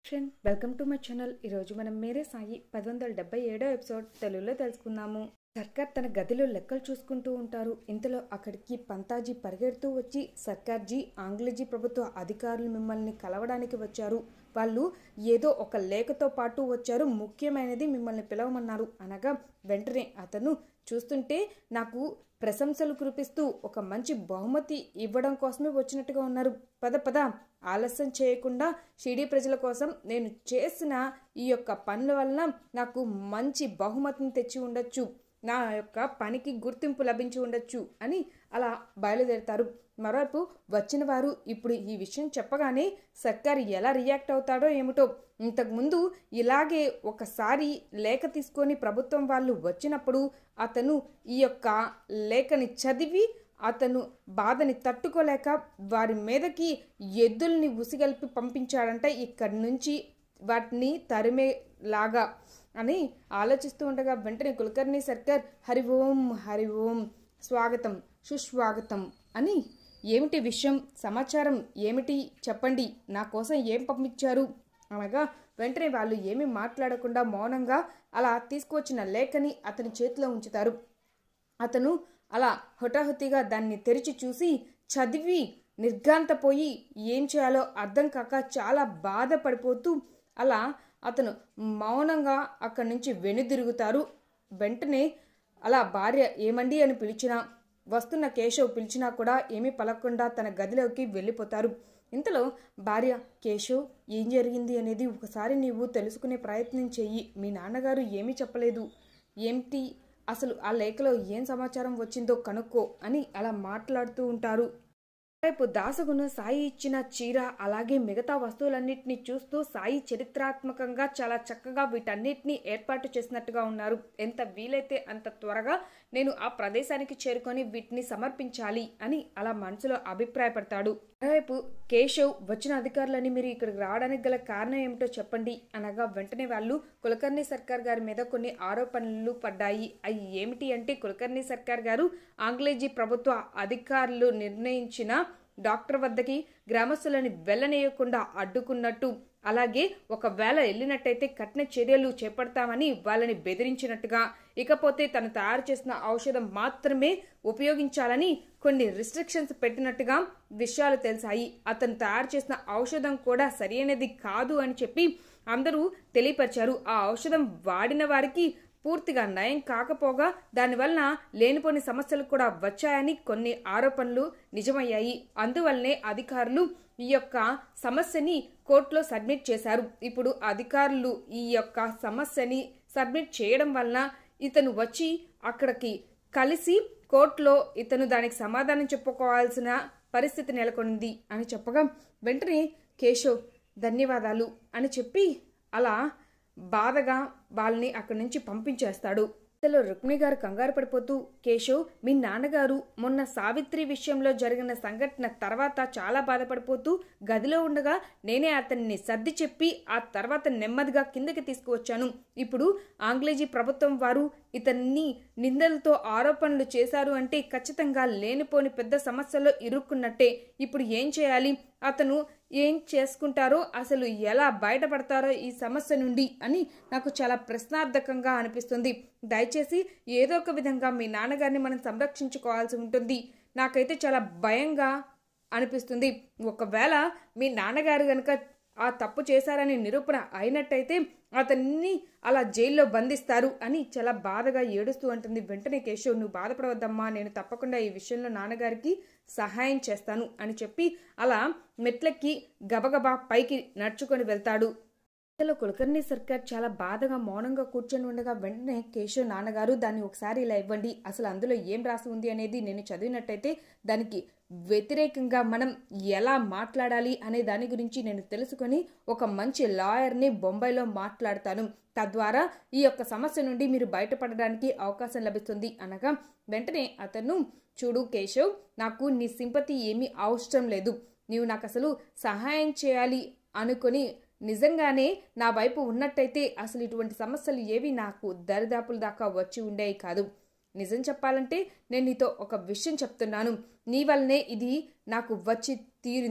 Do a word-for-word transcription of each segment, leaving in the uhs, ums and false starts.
Friend welcome to my channel. ఈరోజు మనం మేరే సాయి పది వందల డెబ్బై ఏడో ఎపిసోడ్ తెలుగులో తెలుసుకుందాము. సర్కార్ తన గదిలో లెక్కలు చూసుకుంటూ ఉంటారు. ఇంతలో అక్కడికి పంతాజీ పరిగెడుతూ వచ్చి, సర్కార్జీ, ఆంగ్లేజీ ప్రభుత్వ అధికారులు మిమ్మల్ని కలవడానికి వచ్చారు. వాళ్ళు ఏదో ఒక లేఖతో పాటు వచ్చారు, ముఖ్యమైనది మిమ్మల్ని పిలవమన్నారు అనగా వెంటనే అతను చూస్తుంటే నాకు ప్రశంసలు కురిపిస్తూ ఒక మంచి బహుమతి ఇవ్వడం కోసమే వచ్చినట్టుగా ఉన్నారు. పద పద ఆలస్యం చేయకుండా షిరిడీ ప్రజల కోసం నేను చేసిన ఈ యొక్క పనుల వలన నాకు మంచి బహుమతిని తెచ్చి ఉండొచ్చు, నా యొక్క పనికి గుర్తింపు లభించి ఉండొచ్చు అని అలా బయలుదేరుతారు. మరోవైపు వచ్చిన వారు ఇప్పుడు ఈ విషయం చెప్పగానే సర్కార్ ఎలా రియాక్ట్ అవుతాడో ఏమిటో. ఇంతకుముందు ఇలాగే ఒకసారి లేఖ తీసుకొని ప్రభుత్వం వాళ్ళు వచ్చినప్పుడు అతను ఈ యొక్క లేఖని చదివి అతను బాధని తట్టుకోలేక వారి మీదకి ఎద్దుల్ని ఉసిగల్పి పంపించాడంట, ఇక్కడి నుంచి వాటిని తరిమేలాగా అని ఆలోచిస్తూ ఉండగా వెంటనే కులకర్ణి సర్కార్ హరి ఓం హరి ఓం స్వాగతం సుస్వాగతం అని, ఏమిటి విషయం, సమాచారం ఏమిటి చెప్పండి, నా కోసం ఏం పంపించారు అనగా వెంటనే వాళ్ళు ఏమీ మాట్లాడకుండా మౌనంగా అలా తీసుకువచ్చిన లేఖని అతని చేతిలో ఉంచుతారు. అతను అలా హుటాహుతిగా దాన్ని తెరిచి చూసి చదివి నిర్ఘాంతపోయి ఏం చేయాలో అర్థం కాక చాలా బాధపడిపోతూ అలా అతను మౌనంగా అక్కడి నుంచి వెనుదిరుగుతారు. వెంటనే అలా భార్య ఏమండి అని పిలిచినా, వస్తున్న కేశవ్ పిలిచినా కూడా ఏమీ పలకకుండా తన గదిలోకి వెళ్ళిపోతారు. ఇంతలో భార్య, కేశవ్ ఏం జరిగింది అనేది ఒకసారి నీవు తెలుసుకునే ప్రయత్నం చెయ్యి, మీ నాన్నగారు ఏమీ చెప్పలేదు, ఏమిటి అసలు ఆ లేఖలో ఏం సమాచారం వచ్చిందో కనుక్కో అని అలా మాట్లాడుతూ ఉంటారు. రేపు దాసగును సాయి ఇచ్చిన చీర అలాగే మిగతా వస్తువులన్నింటినీ చూస్తూ సాయి చరిత్రాత్మకంగా చాలా చక్కగా వీటన్నిటినీ ఏర్పాటు చేసినట్టుగా ఉన్నారు. ఎంత వీలైతే అంత త్వరగా నేను ఆ ప్రదేశానికి చేరుకొని వీటిని సమర్పించాలి అని అలా మనసులో అభిప్రాయపడతాడు. మరోవైపు కేశవ్, వచ్చిన అధికారులని మీరు ఇక్కడికి రావడానికి గల కారణం ఏమిటో చెప్పండి అనగా వెంటనే వాళ్ళు కులకర్ణి సర్కార్ గారి మీద కొన్ని ఆరోపణలు పడ్డాయి. అవి ఏమిటి అంటే, కులకర్ణి సర్కార్ గారు ఆంగ్లేజీ ప్రభుత్వ అధికారులు నిర్ణయించిన డాక్టర్ వద్దకి గ్రామస్తులని వెళ్ళనేయకుండా అడ్డుకున్నట్టు, అలాగే ఒకవేళ వెళ్ళినట్టయితే కఠిన చర్యలు చేపడతామని వాళ్ళని బెదిరించినట్టుగా, ఇకపోతే తను తయారు చేసిన ఔషధం మాత్రమే ఉపయోగించాలని కొన్ని రిస్ట్రిక్షన్స్ పెట్టినట్టుగా విషయాలు తెలిసాయి. అతను తయారు చేసిన ఔషధం కూడా సరైనది కాదు అని చెప్పి అందరూ తెలియపరిచారు. ఆ ఔషధం వాడిన వారికి పూర్తిగా నయం కాకపోగా దానివలన లేనిపోని సమస్యలు కూడా వచ్చాయని కొన్ని ఆరోపణలు నిజమయ్యాయి. అందువల్లనే అధికారులు ఈ యొక్క సమస్యని కోర్టులో సబ్మిట్ చేశారు. ఇప్పుడు అధికారులు ఈ యొక్క సమస్యని సబ్మిట్ చేయడం వలన ఇతను వచ్చి అక్కడికి కలిసి కోర్టులో ఇతను దానికి సమాధానం చెప్పుకోవాల్సిన పరిస్థితి నెలకొంది అని చెప్పగా వెంటనే కేశవ్ ధన్యవాదాలు అని చెప్పి అలా బాధగా వాళ్ళని అక్కడి నుంచి పంపించేస్తాడు. ఇంతలో రుక్మిణి గారు కంగారు పడిపోతూ, కేశవ్, మీ నాన్నగారు మొన్న సావిత్రి విషయంలో జరిగిన సంఘటన తర్వాత చాలా బాధపడిపోతూ గదిలో ఉండగా నేనే అతన్ని సర్ది చెప్పి ఆ తర్వాత నెమ్మదిగా కిందకి తీసుకువచ్చాను. ఇప్పుడు ఆంగ్లేజీ ప్రభుత్వం వారు ఇతన్ని నిందలతో ఆరోపణలు చేశారు అంటే ఖచ్చితంగా లేనిపోని పెద్ద సమస్యలో ఇరుక్కున్నట్టే. ఇప్పుడు ఏం చేయాలి, అతను ఏం చేసుకుంటారో, అసలు ఎలా బయటపడతారో ఈ సమస్య నుండి అని నాకు చాలా ప్రశ్నార్థకంగా అనిపిస్తుంది. దయచేసి ఏదో ఒక విధంగా మీ నాన్నగారిని మనం సంరక్షించుకోవాల్సి ఉంటుంది. నాకైతే చాలా భయంగా అనిపిస్తుంది. ఒకవేళ మీ నాన్నగారు కనుక ఆ తప్పు చేశారని నిరూపణ అయినట్టయితే అతన్ని అలా జైల్లో బంధిస్తారు అని చాలా బాధగా ఏడుస్తూ ఉంటుంది. వెంటనే కేశవ్, నువ్వు బాధపడవద్దమ్మా, నేను తప్పకుండా ఈ విషయంలో నాన్నగారికి సహాయం చేస్తాను అని చెప్పి అలా మెట్లెక్కి గబగబా పైకి నడుచుకొని వెళ్తాడు. ఇంతలో కులకర్ణి సర్కార్ చాలా బాధగా మౌనంగా కూర్చొని ఉండగా వెంటనే కేశవ్, నాన్నగారు దాన్ని ఒకసారి ఇలా ఇవ్వండి, అసలు అందులో ఏం రాసి ఉంది అనేది నేను చదివినట్టయితే దానికి వ్యతిరేకంగా మనం ఎలా మాట్లాడాలి అనే దాని గురించి నేను తెలుసుకొని ఒక మంచి లాయర్ని బొంబాయిలో మాట్లాడతాను, తద్వారా ఈ యొక్క సమస్య నుండి మీరు బయటపడడానికి అవకాశం లభిస్తుంది అనగా వెంటనే అతను, చూడు కేశవ్, నాకు నీ సింపతి ఏమీ అవసరం లేదు, నీవు నాకు అసలు సహాయం చేయాలి అనుకొని నిజంగానే నా వైపు ఉన్నట్టయితే అసలు ఇటువంటి సమస్యలు ఏవి నాకు దరిదాపుల దాకా వచ్చి ఉండేవి కాదు. నిజం చెప్పాలంటే నేను నీతో ఒక విషయం చెప్తున్నాను, నీ వల్లనే ఇది నాకు వచ్చి తీరింది.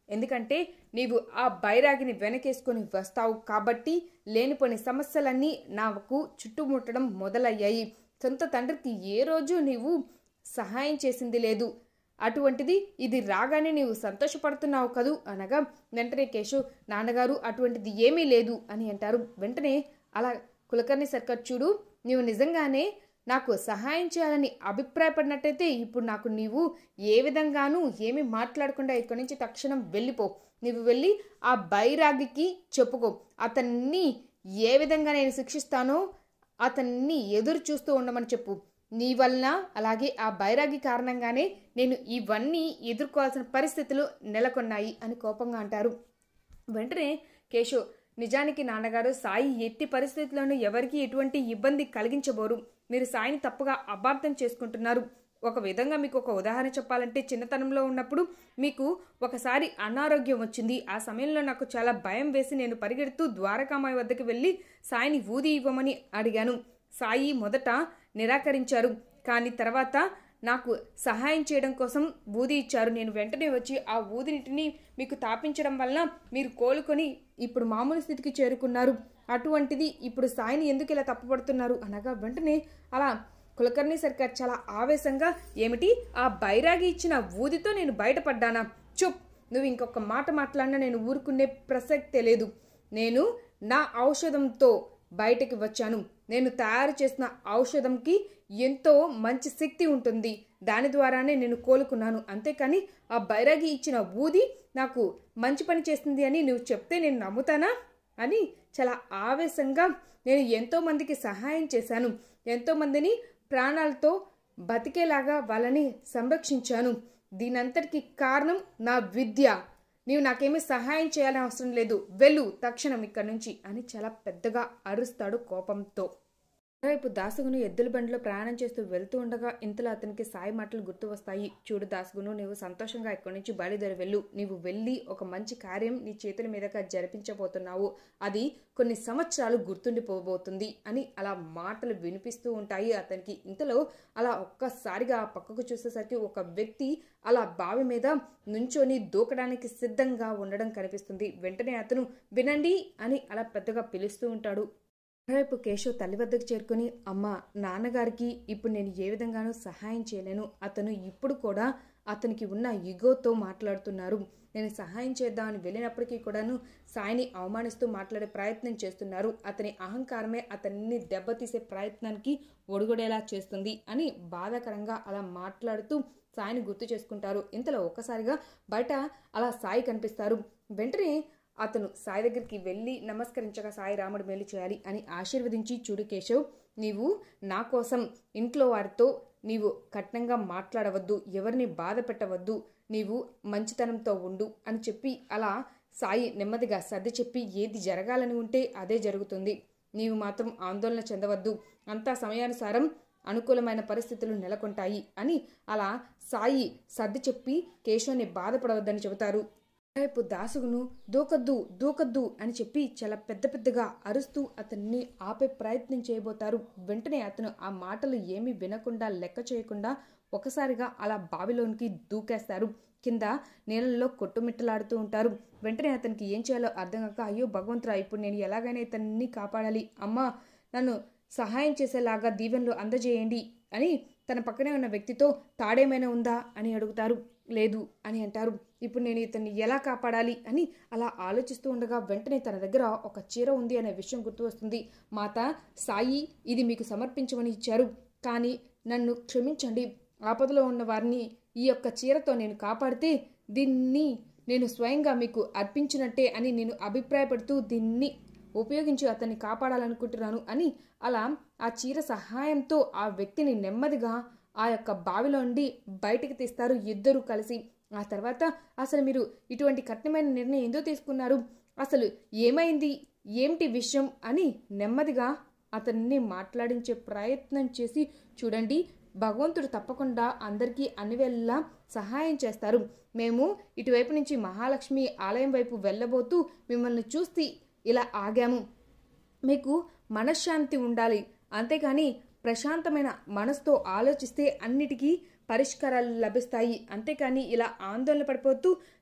ఎందుకంటే నీవు ఆ బైరాగిని వెనకేసుకొని వస్తావు కాబట్టి లేనిపోని సమస్యలన్నీ నాకు చుట్టుముట్టడం మొదలయ్యాయి. సొంత తండ్రికి ఏ రోజు నీవు సహాయం చేసింది లేదు, అటువంటిది ఇది రాగానే నీవు సంతోషపడుతున్నావు కదూ అనగా వెంటనే కేశవ్ నాన్నగారు అటువంటిది ఏమీ లేదు అని అంటారు. వెంటనే అలా కులకర్ణి సర్కార్ చూడు, నీవు నిజంగానే నాకు సహాయం చేయాలని అభిప్రాయపడినట్టయితే ఇప్పుడు నాకు నీవు ఏ విధంగానూ ఏమీ మాట్లాడకుండా ఇక్కడి నుంచి తక్షణం వెళ్ళిపో. నీవు వెళ్ళి ఆ బైరాగికి చెప్పుకో, అతన్ని ఏ విధంగా నేను శిక్షిస్తానో అతన్ని ఎదురు చూస్తూ ఉండమని చెప్పు. నీ వలన అలాగే ఆ బైరాగి కారణంగానే నేను ఇవన్నీ ఎదుర్కోవాల్సిన పరిస్థితులు నెలకొన్నాయి అని కోపంగా అంటారు. వెంటనే కేశవ్ నిజానికి నాన్నగారు సాయి ఎట్టి పరిస్థితుల్లోనూ ఎవరికి ఎటువంటి ఇబ్బంది కలిగించబోరు. మీరు సాయిని తప్పుగా అపార్థం చేసుకుంటున్నారు. ఒక విధంగా మీకు ఒక ఉదాహరణ చెప్పాలంటే చిన్నతనంలో ఉన్నప్పుడు మీకు ఒకసారి అనారోగ్యం వచ్చింది. ఆ సమయంలో నాకు చాలా భయం వేసి నేను పరిగెడుతూ ద్వారకామాయి వద్దకు వెళ్ళి సాయిని ఊది ఇవ్వమని అడిగాను. సాయి మొదట నిరాకరించారు, కానీ తర్వాత నాకు సహాయం చేయడం కోసం ఊది ఇచ్చారు. నేను వెంటనే వచ్చి ఆ ఊదినిటిని మీకు తాపించడం వలన మీరు కోలుకొని ఇప్పుడు మామూలు స్థితికి చేరుకున్నారు. అటువంటిది ఇప్పుడు సాయిని ఎందుకు ఇలా తప్పుపడుతున్నారు అనగా వెంటనే అలా కులకర్ణి సర్కార్ చాలా ఆవేశంగా, ఏమిటి ఆ బైరాగి ఇచ్చిన ఊదితో నేను బయటపడ్డానా? చుప్, నువ్వు ఇంకొక మాట మాట్లాడినా నేను ఊరుకునే ప్రసక్తే లేదు. నేను నా ఔషధంతో బయటకి వచ్చాను. నేను తయారు చేసిన ఔషధంకి ఎంతో మంచి శక్తి ఉంటుంది, దాని ద్వారానే నేను కోలుకున్నాను. అంతేకాని ఆ బైరాగి ఇచ్చిన ఊది నాకు మంచి పని చేస్తుంది అని నువ్వు చెప్తే నేను నమ్ముతానా అని చాలా ఆవేశంగా, నేను ఎంతో మందికి సహాయం చేశాను, ఎంతో మందిని ప్రాణాలతో బతికేలాగా వాళ్ళని సంరక్షించాను. దీనంతటికి కారణం నా విద్య. నీవు నాకేమీ సహాయం చేయాలని అవసరం లేదు, వెళ్ళు తక్షణం ఇక్కడి నుంచి అని చాలా పెద్దగా అరుస్తాడు కోపంతో. మరోవైపు దాసుగును ఎద్దుల బండిలో ప్రయాణం చేస్తూ వెళ్తూ ఉండగా ఇంతలో అతనికి సాయి మాటలు గుర్తు వస్తాయి. చూడు దాసుగును, నీవు సంతోషంగా ఇక్కడి నుంచి బయలుదేరి వెళ్ళు. నీవు వెళ్ళి ఒక మంచి కార్యం నీ చేతుల మీదగా జరిపించబోతున్నావు. అది కొన్ని సంవత్సరాలు గుర్తుండిపోబోతుంది అని అలా మాటలు వినిపిస్తూ ఉంటాయి అతనికి. ఇంతలో అలా ఒక్కసారిగా ఆ పక్కకు చూసేసరికి ఒక వ్యక్తి అలా బావి మీద నుంచొని దూకడానికి సిద్ధంగా ఉండడం కనిపిస్తుంది. వెంటనే అతను వినండి అని అలా పెద్దగా పిలుస్తూ ఉంటాడు. మరోవైపు కేశవ్ తల్లి వద్దకు చేరుకుని, అమ్మ, నాన్నగారికి ఇప్పుడు నేను ఏ విధంగానూ సహాయం చేయలేను. అతను ఇప్పుడు కూడా అతనికి ఉన్న ఈగోతో మాట్లాడుతున్నారు. నేను సహాయం చేద్దామని వెళ్ళినప్పటికీ కూడాను సాయిని అవమానిస్తూ మాట్లాడే ప్రయత్నం చేస్తున్నారు. అతని అహంకారమే అతన్ని దెబ్బతీసే ప్రయత్నానికి ఒడుగొడేలా చేస్తుంది అని బాధాకరంగా అలా మాట్లాడుతూ సాయిని గుర్తు చేసుకుంటారు. ఇంతలో ఒక్కసారిగా బయట అలా సాయి కనిపిస్తారు. వెంటనే అతను సాయి దగ్గరికి వెళ్ళి నమస్కరించగా, సాయి రాముడు మేలు చేయాలి అని ఆశీర్వదించి, చూడు కేశవ్, నీవు నా కోసం ఇంట్లో వారితో నీవు కఠినంగా మాట్లాడవద్దు, ఎవరిని బాధ పెట్టవద్దు, నీవు మంచితనంతో ఉండు అని చెప్పి అలా సాయి నెమ్మదిగా సర్ది చెప్పి, ఏది జరగాలని ఉంటే అదే జరుగుతుంది, నీవు మాత్రం ఆందోళన చెందవద్దు, అంతా సమయానుసారం అనుకూలమైన పరిస్థితులు నెలకొంటాయి అని అలా సాయి సర్ది చెప్పి కేశవ్ని బాధపడవద్దని చెబుతారు. రేపు దాసుగును దూకద్దు దూకద్దు అని చెప్పి చాలా పెద్ద పెద్దగా అరుస్తూ అతన్ని ఆపే ప్రయత్నం చేయబోతారు. వెంటనే అతను ఆ మాటలు ఏమీ వినకుండా లెక్క చేయకుండా ఒకసారిగా అలా బావిలోనికి దూకేస్తారు. కింద నీళ్ళల్లో కొట్టుమిట్టలాడుతూ ఉంటారు. వెంటనే అతనికి ఏం చేయాలో అర్థం కాక, అయ్యో భగవంతురా, ఇప్పుడు నేను ఎలాగైనా ఇతన్ని కాపాడాలి, అమ్మా నన్ను సహాయం చేసేలాగా దీవెనలు అందజేయండి అని తన పక్కనే ఉన్న వ్యక్తితో తాడేమైనా ఉందా అని అడుగుతారు. లేదు అని అంటారు. ఇప్పుడు నేను ఇతన్ని ఎలా కాపాడాలి అని అలా ఆలోచిస్తూ ఉండగా వెంటనే తన దగ్గర ఒక చీర ఉంది అనే విషయం గుర్తు వస్తుంది. మాత సాయి ఇది మీకు సమర్పించమని ఇచ్చారు, కానీ నన్ను క్షమించండి, ఆపదలో ఉన్న వారిని ఈ యొక్క చీరతో నేను కాపాడితే దీన్ని నేను స్వయంగా మీకు అర్పించినట్టే అని నేను అభిప్రాయపడుతూ దీన్ని ఉపయోగించి అతన్ని కాపాడాలనుకుంటున్నాను అని అలా ఆ చీర సహాయంతో ఆ వ్యక్తిని నెమ్మదిగా ఆ యొక్క బావిలో నుండి బయటికి తీస్తారు ఇద్దరు కలిసి. ఆ తర్వాత అసలు మీరు ఇటువంటి కఠినమైన నిర్ణయం ఎందుకు తీసుకున్నారు, అసలు ఏమైంది, ఏమిటి విషయం అని నెమ్మదిగా అతన్ని మాట్లాడించే ప్రయత్నం చేసి, చూడండి భగవంతుడు తప్పకుండా అందరికీ అన్ని వేళలా సహాయం చేస్తారు. మేము ఇటువైపు నుంచి మహాలక్ష్మి ఆలయం వైపు వెళ్ళబోతూ మిమ్మల్ని చూసి ఇలా ఆగాము. మీకు మనశ్శాంతి ఉండాలి, అంతేకాని ప్రశాంతమైన మనసుతో ఆలోచిస్తే అన్నిటికీ పరిష్కారాలు లభిస్తాయి, అంతేకాని ఇలా ఆందోళన పడిపోతూ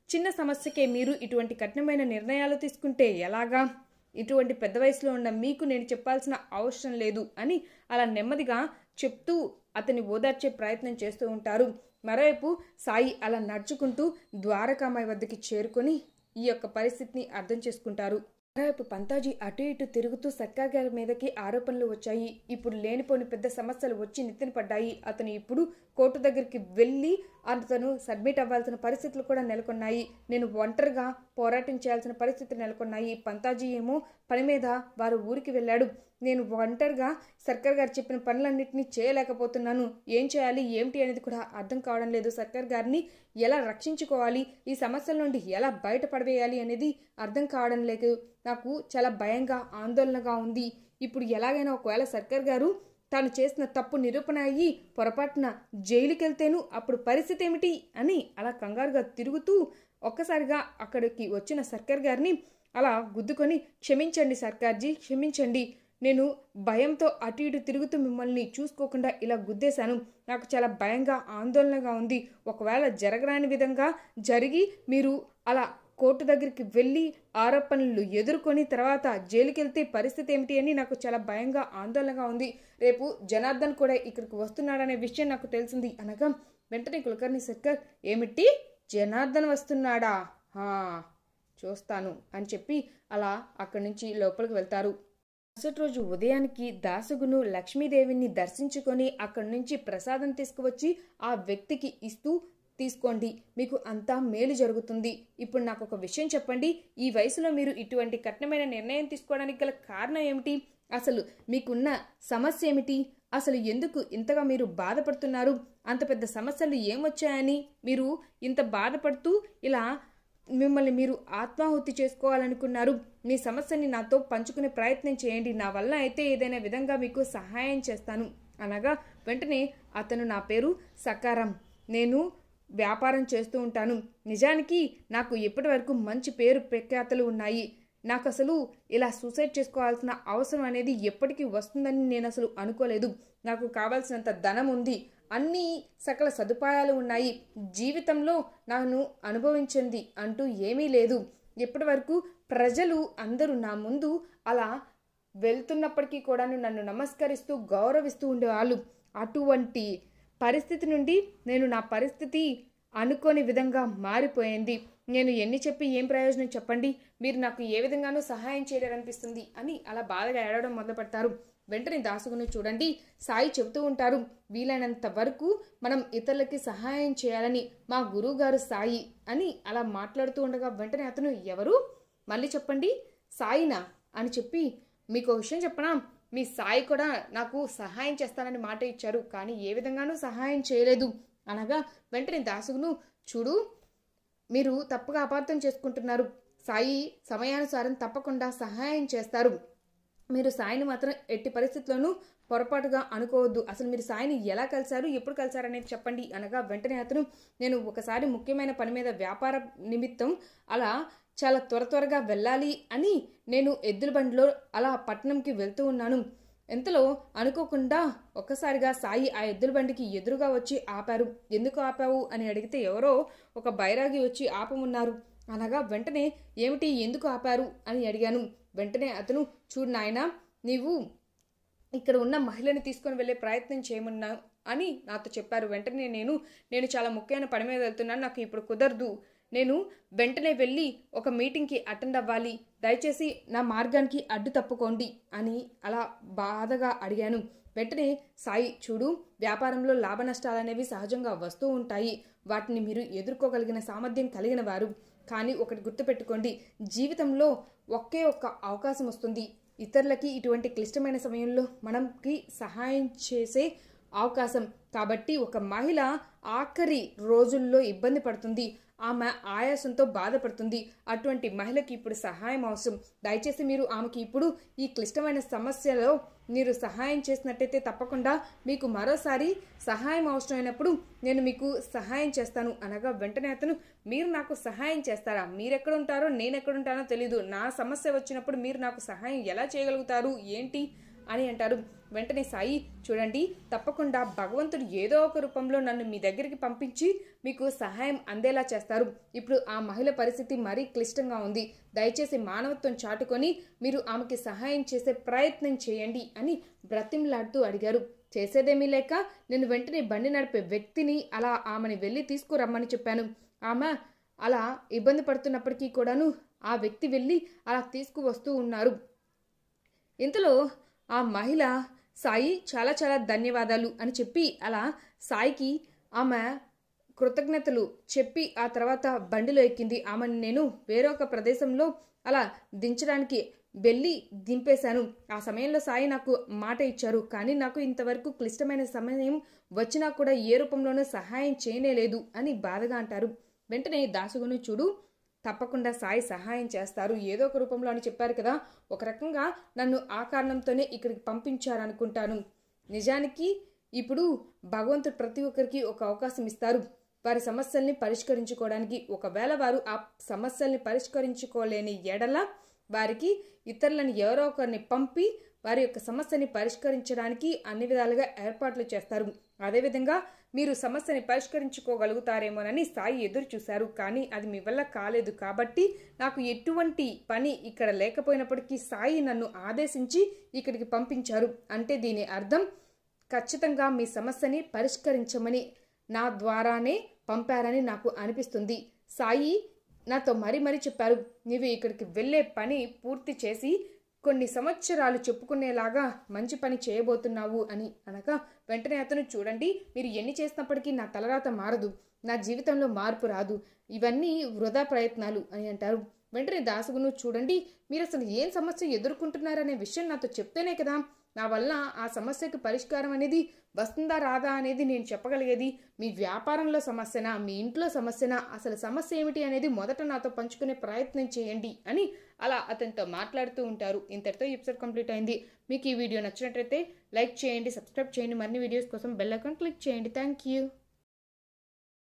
చిన్న సమస్యకే మీరు ఇటువంటి కఠినమైన నిర్ణయాలు తీసుకుంటే ఎలాగా? ఇటువంటి పెద్ద వయసులో ఉన్న మీకు నేను చెప్పాల్సిన అవసరం లేదు అని అలా నెమ్మదిగా చెప్తూ అతన్ని ఓదార్చే ప్రయత్నం చేస్తూ ఉంటారు. మరోవైపు సాయి అలా నడుచుకుంటూ ద్వారకామాయి వద్దకి చేరుకొని ఈ యొక్క పరిస్థితిని అర్థం చేసుకుంటారు. మరోవైపు పంతాజీ అటు ఇటు తిరుగుతూ సర్కార్ గారి మీదకి ఆరోపణలు వచ్చాయి. ఇప్పుడు లేనిపోని పెద్ద సమస్యలు వచ్చి నెత్తిన పడ్డాయి. అతను ఇప్పుడు కోర్టు దగ్గరికి వెళ్ళి అతను సబ్మిట్ అవ్వాల్సిన పరిస్థితులు కూడా నెలకొన్నాయి. నేను ఒంటరిగా పోరాటం చేయాల్సిన పరిస్థితులు నెలకొన్నాయి. పంతాజీ ఏమో పని మీద వారు ఊరికి వెళ్ళాడు. నేను ఒంటరిగా సర్కార్ గారు చెప్పిన పనులన్నింటినీ చేయలేకపోతున్నాను. ఏం చేయాలి ఏమిటి అనేది కూడా అర్థం కావడం లేదు. సర్కార్ గారిని ఎలా రక్షించుకోవాలి, ఈ సమస్యల నుండి ఎలా బయటపడవేయాలి అనేది అర్థం కావడం లేదు. నాకు చాలా భయంగా ఆందోళనగా ఉంది. ఇప్పుడు ఎలాగైనా ఒకవేళ సర్కార్ గారు తాను చేసిన తప్పు నిరూపణ అయ్యి పొరపాటున జైలుకి వెళ్తేను అప్పుడు పరిస్థితి ఏమిటి అని అలా కంగారుగా తిరుగుతూ ఒక్కసారిగా అక్కడికి వచ్చిన సర్కార్ గారిని అలా గుద్దుకొని, క్షమించండి సర్కార్జీ, క్షమించండి, నేను భయంతో అటు ఇటు తిరుగుతూ మిమ్మల్ని చూసుకోకుండా ఇలా గుద్దేశాను. నాకు చాలా భయంగా ఆందోళనగా ఉంది. ఒకవేళ జరగరాని విధంగా జరిగి మీరు అలా కోర్టు దగ్గరికి వెళ్ళి ఆరోపణలు ఎదుర్కొని తర్వాత జైలుకి వెళ్తే పరిస్థితి ఏమిటి అని నాకు చాలా భయంగా ఆందోళనగా ఉంది. రేపు జనార్దన్ కూడా ఇక్కడికి వస్తున్నాడనే విషయం నాకు తెలిసింది అనగా వెంటనే కులకర్ణి సర్కార్, ఏమిటి జనార్దన్ వస్తున్నాడా? చూస్తాను అని చెప్పి అలా అక్కడి నుంచి లోపలికి వెళ్తారు. మరుసటి రోజు ఉదయానికి దాసుగును లక్ష్మీదేవిని దర్శించుకొని అక్కడి నుంచి ప్రసాదం తీసుకువచ్చి ఆ వ్యక్తికి ఇస్తూ, తీసుకోండి, మీకు అంతా మేలు జరుగుతుంది. ఇప్పుడు నాకు ఒక విషయం చెప్పండి, ఈ వయసులో మీరు ఇటువంటి కఠినమైన నిర్ణయం తీసుకోవడానికి గల కారణం ఏమిటి? అసలు మీకున్న సమస్య ఏమిటి? అసలు ఎందుకు ఇంతగా మీరు బాధపడుతున్నారు? అంత పెద్ద సమస్యలు ఏమొచ్చాయని మీరు ఇంత బాధపడుతూ ఇలా మిమ్మల్ని మీరు ఆత్మాహుతి చేసుకోవాలనుకున్నారు? మీ సమస్యని నాతో పంచుకునే ప్రయత్నం చేయండి. నా వల్ల అయితే ఏదైనా విధంగా మీకు సహాయం చేస్తాను అనగా వెంటనే అతను, నా పేరు సకారం, నేను వ్యాపారం చేస్తూ ఉంటాను. నిజానికి నాకు ఇప్పటి వరకు మంచి పేరు ప్రఖ్యాతలు ఉన్నాయి. నాకు అసలు ఇలా సూసైడ్ చేసుకోవాల్సిన అవసరం అనేది ఎప్పటికీ వస్తుందని నేను అసలు అనుకోలేదు. నాకు కావాల్సినంత ధనం ఉంది, అన్ని సకల సదుపాయాలు ఉన్నాయి. జీవితంలో నన్ను అనుభవించింది అంటూ ఏమీ లేదు. ఇప్పటి వరకు ప్రజలు అందరూ నా ముందు అలా వెళ్తున్నప్పటికీ కూడా నన్ను నమస్కరిస్తూ గౌరవిస్తూ ఉండేవాళ్ళు. అటువంటి పరిస్థితి నుండి నేను నా పరిస్థితి అనుకోని విధంగా మారిపోయింది. నేను ఎన్ని చెప్పి ఏం ప్రయోజనం చెప్పండి? మీరు నాకు ఏ విధంగానూ సహాయం చేయలేరనిపిస్తుంది అని అలా బాధగా ఏడవడం మొదలు పెడతారు. వెంటనే దాసుగుని చూడండి, సాయి చెబుతూ ఉంటారు, వీలైనంత వరకు మనం ఇతరులకి సహాయం చేయాలని మా గురువు గారు సాయి అని అలా మాట్లాడుతూ ఉండగా వెంటనే అతను, ఎవరు? మళ్ళీ చెప్పండి. సాయినా అని చెప్పి, మీకు ఒక విషయం చెప్పనా, మీ సాయి కూడా నాకు సహాయం చేస్తానని మాట ఇచ్చారు, కానీ ఏ విధంగానూ సహాయం చేయలేదు అనగా వెంటనే దాసుగును, చూడు, మీరు తప్పుగా అపార్థం చేసుకుంటున్నారు. సాయి సమయానుసారం తప్పకుండా సహాయం చేస్తారు. మీరు సాయిని మాత్రం ఎట్టి పరిస్థితుల్లోనూ పొరపాటుగా అనుకోవద్దు. అసలు మీరు సాయిని ఎలా కలిశారు, ఎప్పుడు కలిశారు అనేది చెప్పండి అనగా వెంటనే అతను, నేను ఒకసారి ముఖ్యమైన పని మీద వ్యాపార నిమిత్తం అలా చాలా త్వర త్వరగా వెళ్ళాలి అని నేను ఎద్దుల బండిలో అలా పట్టణంకి వెళ్తూ ఉన్నాను. ఎంతలో అనుకోకుండా ఒక్కసారిగా సాయి ఆ ఎద్దుల బండికి ఎదురుగా వచ్చి ఆపారు. ఎందుకు ఆపావు అని అడిగితే ఎవరో ఒక బైరాగి వచ్చి ఆపమున్నారు అనగా వెంటనే, ఏమిటి, ఎందుకు ఆపారు అని అడిగాను. వెంటనే అతను, చూడు నాయనా, నీవు ఇక్కడ ఉన్న మహిళని తీసుకొని వెళ్ళే ప్రయత్నం చేయమన్నా అని నాతో చెప్పారు. వెంటనే నేను నేను చాలా ముఖ్యమైన పని మీద వెళ్తున్నాను, నాకు ఇప్పుడు కుదరదు, నేను వెంటనే వెళ్ళి ఒక మీటింగ్కి అటెండ్ అవ్వాలి, దయచేసి నా మార్గానికి అడ్డు తప్పుకోండి అని అలా బాధగా అడిగాను. వెంటనే సాయి, చూడు, వ్యాపారంలో లాభ నష్టాలు అనేవి సహజంగా వస్తూ ఉంటాయి, వాటిని మీరు ఎదుర్కోగలిగిన సామర్థ్యం కలిగిన వారు. కానీ ఒకటి గుర్తుపెట్టుకోండి, జీవితంలో ఒకే ఒక్క అవకాశం వస్తుంది. ఇతరులకి ఇటువంటి క్లిష్టమైన సమయంలో మనకి సహాయం చేసే అవకాశం. కాబట్టి ఒక మహిళ ఆఖరి రోజుల్లో ఇబ్బంది పడుతుంది, ఆమె ఆయాసంతో బాధపడుతుంది. అటువంటి మహిళకి ఇప్పుడు సహాయం అవసరం. దయచేసి మీరు ఆమెకి ఇప్పుడు ఈ క్లిష్టమైన సమస్యలో మీరు సహాయం చేసినట్టయితే తప్పకుండా మీకు మరోసారి సహాయం అవసరమైనప్పుడు నేను మీకు సహాయం చేస్తాను అనగా వెంటనే అతను, మీరు నాకు సహాయం చేస్తారా? మీరెక్కడుంటారో నేను ఎక్కడుంటానో తెలీదు, నా సమస్య వచ్చినప్పుడు మీరు నాకు సహాయం ఎలా చేయగలుగుతారు ఏంటి అని అంటారు. వెంటనే సాయి, చూడండి, తప్పకుండా భగవంతుడు ఏదో ఒక రూపంలో నన్ను మీ దగ్గరికి పంపించి మీకు సహాయం అందేలా చేస్తారు. ఇప్పుడు ఆ మహిళ పరిస్థితి మరీ క్లిష్టంగా ఉంది. దయచేసి మానవత్వం చాటుకొని మీరు ఆమెకి సహాయం చేసే ప్రయత్నం చేయండి అని బ్రతిమలాడుతూ అడిగారు. చేసేదేమీ లేక నేను వెంటనే బండి నడిపే వ్యక్తిని అలా ఆమెని వెళ్ళి తీసుకురమ్మని చెప్పాను. ఆమె అలా ఇబ్బంది పడుతున్నప్పటికీ కూడాను ఆ వ్యక్తి వెళ్ళి అలా తీసుకువస్తూ ఉన్నారు. ఇంతలో ఆ మహిళ, సాయి చాలా చాలా ధన్యవాదాలు అని చెప్పి అలా సాయికి ఆమె కృతజ్ఞతలు చెప్పి ఆ తర్వాత బండిలో ఎక్కింది. ఆమెను నేను వేరొక ప్రదేశంలో అలా దించడానికి వెళ్ళి దింపేశాను. ఆ సమయంలో సాయి నాకు మాట ఇచ్చారు, కానీ నాకు ఇంతవరకు క్లిష్టమైన సమయం వచ్చినా కూడా ఏ రూపంలోనూ సహాయం చేయనేలేదు అని బాధగా అంటారు. వెంటనే దాసుగును, చూడు, తప్పకుండా సాయి సహాయం చేస్తారు ఏదో ఒక రూపంలో అని చెప్పారు కదా, ఒక రకంగా నన్ను ఆ కారణంతోనే ఇక్కడికి పంపించారనుకుంటాను. నిజానికి ఇప్పుడు భగవంతుడు ప్రతి ఒక్కరికి ఒక అవకాశం ఇస్తారు వారి సమస్యల్ని పరిష్కరించుకోవడానికి. ఒకవేళ వారు ఆ సమస్యల్ని పరిష్కరించుకోలేని ఎడల వారికి ఇతరులను ఎవరో ఒకరిని పంపి వారి యొక్క సమస్యని పరిష్కరించడానికి అన్ని విధాలుగా ఏర్పాట్లు చేస్తారు. అదేవిధంగా మీరు సమస్యని పరిష్కరించుకోగలుగుతారేమోనని సాయి ఎదురు చూశారు, కానీ అది మీ వల్ల కాలేదు. కాబట్టి నాకు ఎటువంటి పని ఇక్కడ లేకపోయినప్పటికీ సాయి నన్ను ఆదేశించి ఇక్కడికి పంపించారు అంటే దీని అర్థం ఖచ్చితంగా మీ సమస్యని పరిష్కరించమని నా ద్వారానే పంపారని నాకు అనిపిస్తుంది. సాయి నాతో మరీ మరీ చెప్పారు, నీవు ఇక్కడికి వెళ్ళే పని పూర్తి చేసి కొన్ని సంవత్సరాలు చెప్పుకునేలాగా మంచి పని చేయబోతున్నావు అని అనగా వెంటనే అతను, చూడండి, మీరు ఎన్ని చేసినప్పటికీ నా తలరాత మారదు, నా జీవితంలో మార్పు రాదు, ఇవన్నీ వృధా ప్రయత్నాలు అని అంటారు. వెంటనే దాసుగును, చూడండి, మీరు అసలు ఏం సమస్య ఎదుర్కొంటున్నారనే విషయం నాతో చెప్తేనే కదా నా వల్ల ఆ సమస్యకు పరిష్కారం అనేది వస్తుందా రాదా అనేది నేను చెప్పగలిగేది. మీ వ్యాపారంలో సమస్యనా, మీ ఇంట్లో సమస్యనా, అసలు సమస్య ఏమిటి అనేది మొదట నాతో పంచుకునే ప్రయత్నం చేయండి అని అలా అతనితో మాట్లాడుతూ ఉంటారు. ఇంతటితో ఎపిసోడ్ కంప్లీట్ అయింది. మీకు ఈ వీడియో నచ్చినట్లయితే లైక్ చేయండి, సబ్స్క్రైబ్ చేయండి. మరిన్ని వీడియోస్ కోసం బెల్ ఐకాన్ క్లిక్ చేయండి. Thank you.